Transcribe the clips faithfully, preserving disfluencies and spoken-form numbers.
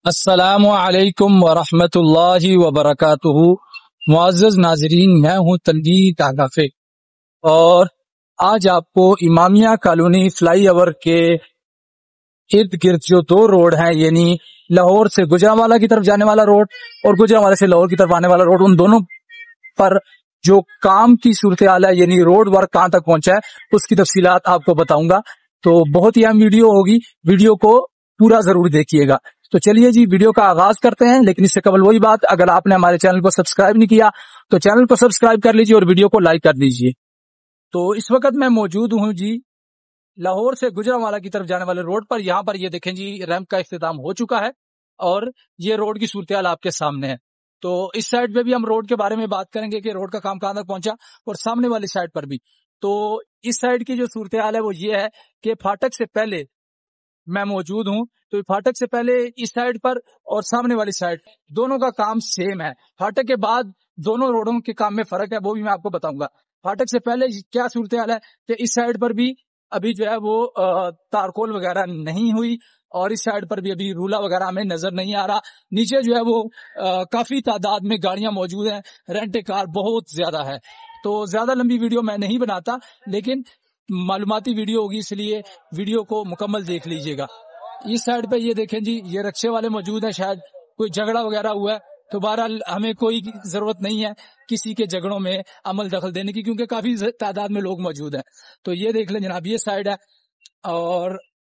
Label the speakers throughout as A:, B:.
A: अस्सलामु अलैकुम वरहमतुल्लाहि वबरकातुहू। मुअज़्ज़ज़ नाज़रीन, मैं हूँ तनवीर तागाफे और आज आपको इमामिया कॉलोनी फ्लाई ओवर के इर्द गिर्द जो दो रोड हैं, यानी लाहौर से गुजरांवाला की तरफ जाने वाला रोड और गुजरांवाला से लाहौर की तरफ आने वाला रोड, उन दोनों पर जो काम की सूरत हाल है, यानी रोड वर्क कहाँ तक पहुंचा है, उसकी तफसीलात आपको बताऊंगा। तो बहुत ही अहम वीडियो होगी, वीडियो को पूरा जरूर देखिएगा। तो चलिए जी, वीडियो का आगाज करते हैं। लेकिन इससे कबल वही बात, अगर आपने हमारे चैनल को सब्सक्राइब नहीं किया तो चैनल को सब्सक्राइब कर लीजिए और वीडियो को लाइक कर दीजिए। तो इस वक्त मैं मौजूद हूँ जी लाहौर से गुजरांवाला की तरफ जाने वाले रोड पर। यहाँ पर ये देखें जी, रैंप का इख्तिताम हो चुका है और ये रोड की सूरत हाल आपके सामने है। तो इस साइड पे भी हम रोड के बारे में बात करेंगे कि रोड का काम कहाँ तक पहुंचा, और सामने वाली साइड पर भी। तो इस साइड की जो सूरत हाल है वो ये है कि फाटक से पहले मैं मौजूद हूँ। तो फाटक से पहले इस साइड पर और सामने वाली साइड दोनों का काम सेम है। फाटक के बाद दोनों रोडों के काम में फर्क है, वो भी मैं आपको बताऊंगा। फाटक से पहले क्या सूरत हाल है कि इस साइड पर भी अभी जो है वो तारकोल वगैरह नहीं हुई और इस साइड पर भी अभी रूला वगैरह हमें नजर नहीं आ रहा। नीचे जो है वो आ, काफी तादाद में गाड़ियां मौजूद हैं, रेंट कार बहुत ज्यादा है। तो ज्यादा लंबी वीडियो मैं नहीं बनाता, लेकिन मालूमाती वीडियो होगी, इसलिए वीडियो को मुकम्मल देख लीजिएगा। इस साइड पे ये देखें जी, ये रिक्शे वाले मौजूद हैं, शायद कोई झगड़ा वगैरह हुआ है। तो बहरहाल हमें कोई जरूरत नहीं है किसी के झगड़ों में अमल दखल देने की, क्योंकि काफी तादाद में लोग मौजूद हैं। तो ये देख लें जनाब, ये साइड है और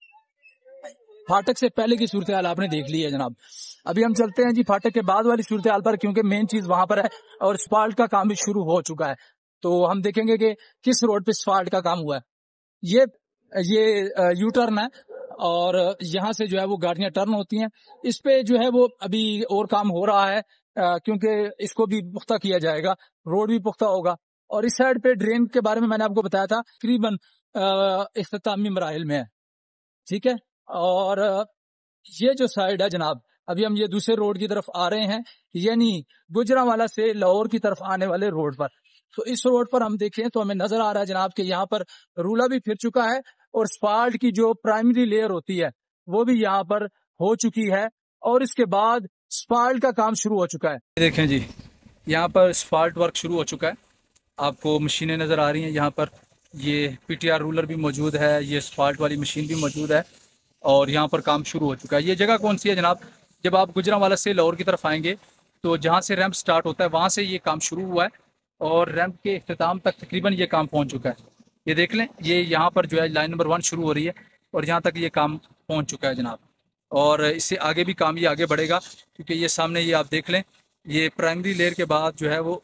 A: फाटक से पहले की सूरत हाल आपने देख ली है जनाब। अभी हम चलते हैं जी फाटक के बाद वाली सूरत हाल पर, क्योंकि मेन चीज वहां पर है और स्पाल्ट का काम भी शुरू हो चुका है। तो हम देखेंगे कि किस रोड पे स्पाल्ट का काम हुआ है। ये ये यू टर्न है और यहाँ से जो है वो गाड़ियां टर्न होती हैं। इस पे जो है वो अभी और काम हो रहा है, क्योंकि इसको भी पुख्ता किया जाएगा, रोड भी पुख्ता होगा। और इस साइड पे ड्रेन के बारे में मैंने आपको बताया था, तकरीबन इख्तितामी मराहिल में है, ठीक है। और ये जो साइड है जनाब, अभी हम ये दूसरे रोड की तरफ आ रहे हैं, यानी गुजरांवाला से लाहौर की तरफ आने वाले रोड पर। तो इस रोड पर हम देखें तो हमें नजर आ रहा है जनाब कि यहाँ पर रूला भी फिर चुका है और स्पाल्ट की जो प्राइमरी लेयर होती है वो भी यहाँ पर हो चुकी है और इसके बाद स्पाल्ट का काम शुरू हो चुका है। देखें जी, यहाँ पर स्पाल्ट वर्क शुरू हो चुका है। आपको मशीनें नजर आ रही हैं यहाँ पर, ये पीटीआर रूलर भी मौजूद है, ये स्पाल्ट वाली मशीन भी मौजूद है और यहाँ पर काम शुरू हो चुका है। ये जगह कौन सी है जनाब? जब आप गुजरांवाला से लाहौर की तरफ आएंगे तो जहाँ से रैंप स्टार्ट होता है वहाँ से ये काम शुरू हुआ है और रैंप के इख्तिताम तक तकरीबन ये काम पहुँच चुका है। ये देख लें, ये यहाँ पर जो है लाइन नंबर वन शुरू हो रही है और यहाँ तक ये काम पहुँच चुका है जनाब। और इससे आगे भी काम ये आगे बढ़ेगा, क्योंकि ये सामने ये आप देख लें, ये प्राइमरी लेयर के बाद जो है वो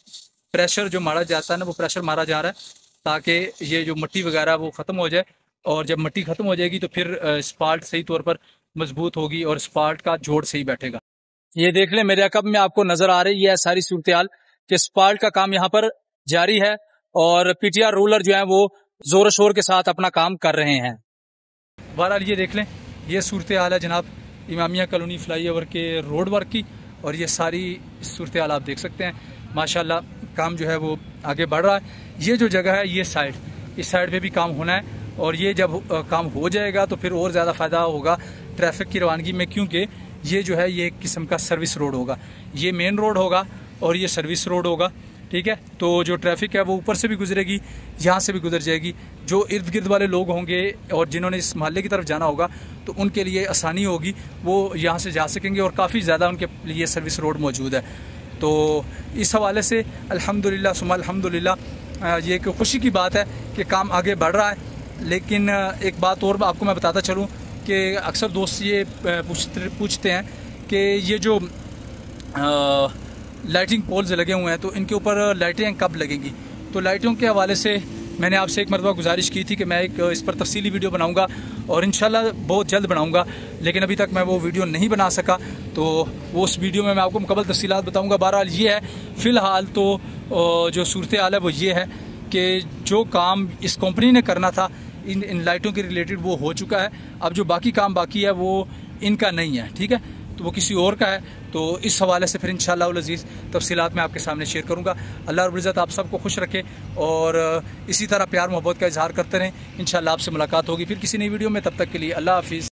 A: प्रेशर जो मारा जाता है ना, वो प्रेशर मारा जा रहा है ताकि ये जो मिट्टी वगैरह वो ख़त्म हो जाए। और जब मिट्टी ख़त्म हो जाएगी तो फिर स्पाल्ट सही तौर पर मजबूत होगी और स्पाल्ट का जोड़ सही बैठेगा। ये देख लें, मेरे अकब में आपको नजर आ रही है सारी सूरत हाल कि स्पाल्ट का काम यहाँ पर जारी है और पीटीआर रूलर जो है वो जोर शोर के साथ अपना काम कर रहे हैं। बहरहाल ये देख लें, ये सूरत हाल है जनाब इमामिया कॉलोनी फ्लाई ओवर के रोड वर्क की, और ये सारी सूरत हाल आप देख सकते हैं। माशाल्लाह काम जो है वो आगे बढ़ रहा है। ये जो जगह है, ये साइड, इस साइड पे भी काम होना है और ये जब काम हो जाएगा तो फिर और ज़्यादा फ़ायदा होगा ट्रैफिक की रवानगी में, क्योंकि ये जो है ये एक किस्म का सर्विस रोड होगा। ये मेन रोड होगा और ये सर्विस रोड होगा, ठीक है। तो जो ट्रैफिक है वो ऊपर से भी गुजरेगी, यहाँ से भी गुजर जाएगी। जो इर्द गिर्द वाले लोग होंगे और जिन्होंने इस मोहल्ले की तरफ जाना होगा तो उनके लिए आसानी होगी, वो यहाँ से जा सकेंगे और काफ़ी ज़्यादा उनके लिए सर्विस रोड मौजूद है। तो इस हवाले से अल्हम्दुलिल्लाह सुम्मा अल्हम्दुलिल्लाह ये एक खुशी की बात है कि काम आगे बढ़ रहा है। लेकिन एक बात और आपको मैं बताता चलूँ कि अक्सर दोस्त ये पूछते पूछते हैं कि ये जो आ, लाइटिंग पोल्स लगे हुए हैं तो इनके ऊपर लाइटें कब लगेंगी। तो लाइटों के हवाले से मैंने आपसे एक मरतबा गुजारिश की थी कि मैं एक इस पर तफसीली वीडियो बनाऊंगा और इंशाल्लाह बहुत जल्द बनाऊंगा, लेकिन अभी तक मैं वो वीडियो नहीं बना सका। तो वो उस वीडियो में मैं आपको मुकम्मल तफसीलात बताऊंगा। बहरहाल ये है, फ़िलहाल तो जो सूरत हाल है वो ये है कि जो काम इस कंपनी ने करना था इन इन लाइटों के रिलेटेड वो हो चुका है। अब जो बाकी काम बाकी है वो इनका नहीं है, ठीक है, तो वो किसी और का है। तो इस हवाले से फिर इंशाअल्लाह उल अज़ीज़ तफसीलात मैं आपके सामने शेयर करूँगा। अल्लाह रब्बुल इज़्ज़त आप सबको खुश रखे और इसी तरह प्यार मोहब्बत का इजहार करते रहें। इंशाअल्लाह आपसे मुलाकात होगी फिर किसी नई वीडियो में, तब तक के लिए अल्लाह हाफिज़।